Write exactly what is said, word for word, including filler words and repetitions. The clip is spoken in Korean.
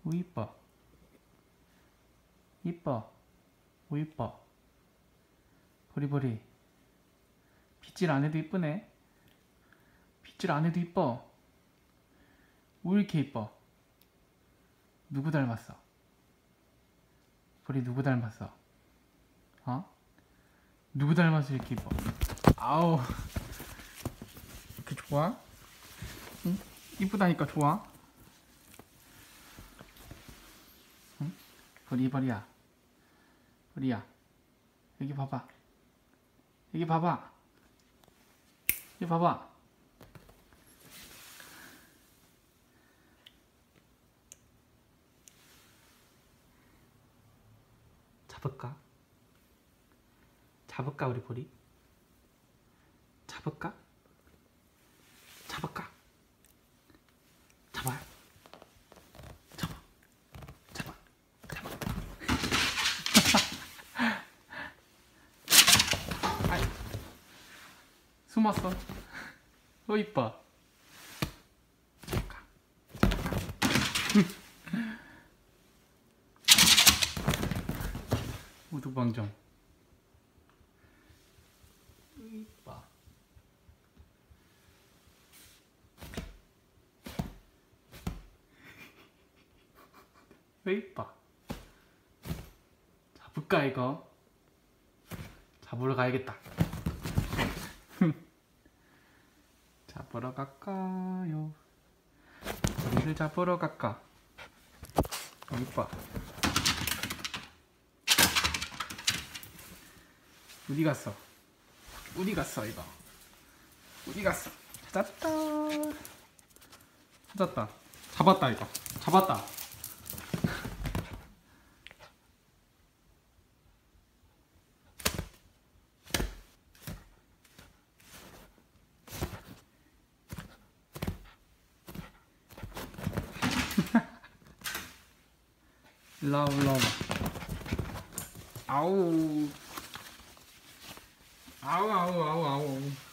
오 이뻐. 이뻐. 오 이뻐. 보리보리. 빗질 안 해도 이쁘네. 빗질 안 해도 이뻐. 왜 이렇게 이뻐? 누구 닮았어? 보리 누구 닮았어? 어? 누구 닮아서 이렇게 이뻐? 아우, 이렇게 좋아? 응? 이쁘다니까 좋아? 응? 보리 보리야, 보리야, 여기 봐봐. 여기 봐봐. 여기 봐봐. 잡을까? 잡을까 우리 보리? 잡을까? 잡을까? 잡아요. 잡아. 잡아. 잡아. 아이. 숨었어. 어 이뻐. 우두방정. 이뻐. 왜 이뻐? 잡을까 이거? 잡으러 가야겠다. 잡으러 갈까요? 어디를 잡으러 갈까? 어, 이뻐. 어디 갔어? 어디 갔어 이거? 어디 갔어? 찾았다. 찾았다. 잡았다 이거. 잡았다. 일로와 일로와. 아우 아우 아우 아우 아우